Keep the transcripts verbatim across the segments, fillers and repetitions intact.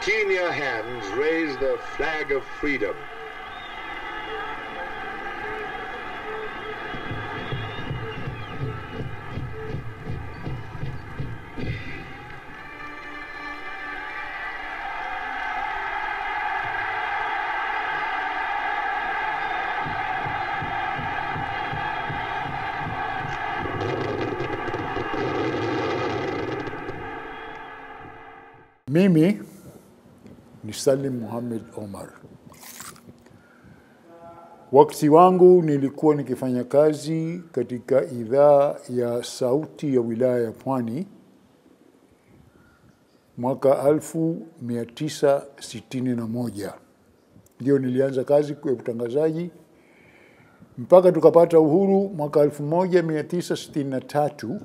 senior hands raise the flag of freedom. Mimi ni Salim Mohammed Omar. Wakati wangu nilikuwa nikifanya kazi katika idhaa ya sauti ya wilaya ya Pwani mwaka elfu mia tisa sitini na moja. Ndio nilianza kazi kwa utangazaji mpaka tukapata uhuru mwaka elfu moja mia tisa sitini na tatu.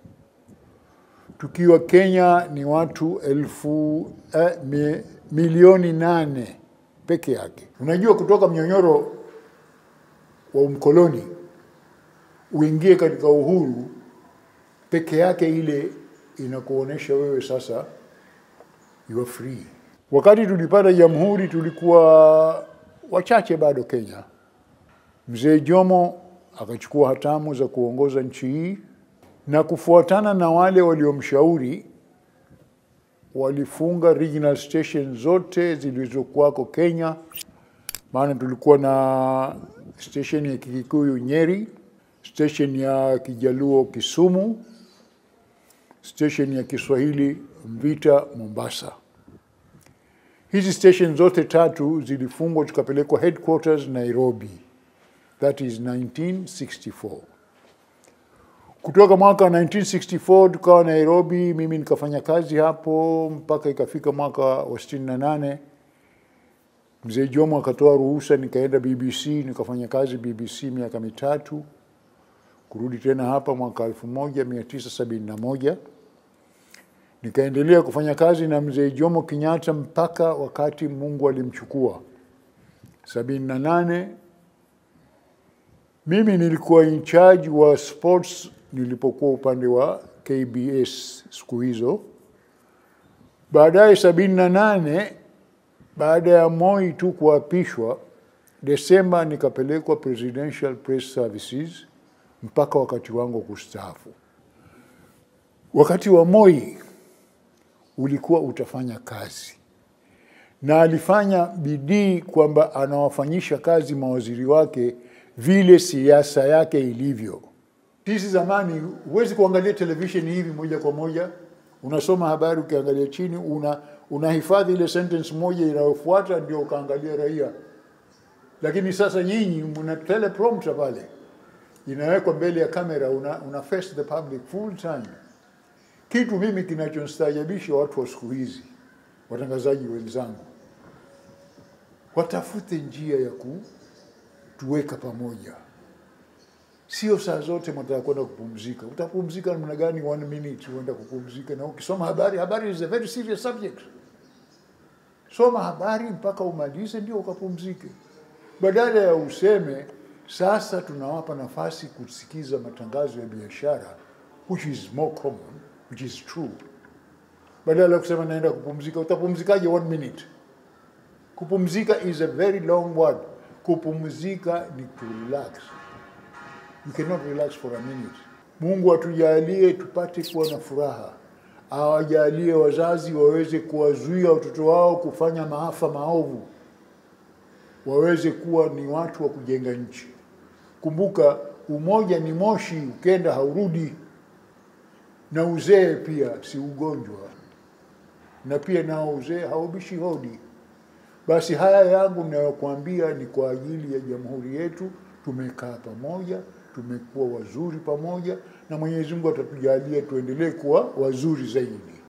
Tukiwa Kenya ni watu elfu eh, mi, milioni nane peke yake. Unajua kutoka mnyonyoro wa umkoloni uingie katika uhuru peke yake, ile inakuonesha wewe sasa you are free. Wakati tulipata jamhuri tulikuwa wachache bado Kenya. Mzee Jomo akachukua hatamu za kuongoza nchi hii, na kufuatana na wale waliomshauri walifunga regional station zote zilizokuwako Kenya. Maana tulikuwa na station ya Kikikuyu Nyeri, station ya Kijaluo Kisumu, station ya Kiswahili Mvita Mombasa. Hizi station zote tatu zilifungwa, tukapelekwa headquarters Nairobi. That is nineteen sixty-four. Kutoka mwaka nineteen sixty-four tukawa Nairobi, mimi nikafanya kazi hapo mpaka ikafika mwaka wa sitini na nane. Mzee Jomo akatoa ruhusa, nikaenda B B C, nikafanya kazi B B C miaka mitatu. Kurudi tena hapa mwaka elfu moja mia tisa sabini na moja. Nikaendelea kufanya kazi na Mzee Jomo Kenyatta mpaka wakati Mungu alimchukua. sabini na nane mimi nilikuwa in charge wa sports nilipokuwa upande wa K B S siku hizo. Baadaye sabini na nane, baada ya Moi tu kuapishwa, Desemba nikapelekwa Presidential Press Services mpaka wakati wangu kustaafu. Wakati wa Moi ulikuwa utafanya kazi, na alifanya bidii kwamba anawafanyisha kazi mawaziri wake vile siasa yake ilivyo. Sisi zamani huwezi kuangalia television hivi moja kwa moja, unasoma habari ukiangalia chini, una unahifadhi ile sentence moja inayofuata ndio ukaangalia raia. Lakini sasa nyinyi mna teleprompter pale, inawekwa mbele ya kamera, una, una face the public full time. Kitu mimi kinachonistaajabisha watu wa siku hizi, watangazaji wenzangu, watafute njia ya kutuweka pamoja. Sio saa zote mtaka kwenda kupumzika. Utapumzika namna gani? One minute uenda kupumzika, na ukisoma habari, habari is a very serious subject. Soma habari mpaka umalize ndio ukapumzike. Badala ya useme sasa tunawapa nafasi kusikiza matangazo ya biashara, which is more common, which is true. Badala ya kusema naenda kupumzika, utapumzikaje one minute? Kupumzika is a very long word. Kupumzika ni to relax. You cannot relax for a minute. Mungu atujalie tupate kuwa na furaha. Awajalie wazazi waweze kuwazuia watoto wao kufanya maafa maovu. Waweze kuwa ni watu wa kujenga nchi. Kumbuka, umoja ni moshi, ukenda haurudi. Na uzee pia si ugonjwa. Na pia nao uzee haubishi hodi. Basi haya yangu ninayokuambia ni kwa ajili ya jamhuri yetu. Tumekaa pamoja, tumekuwa wazuri pamoja, na Mwenyezi Mungu atatujalia tuendelee kuwa wazuri zaidi.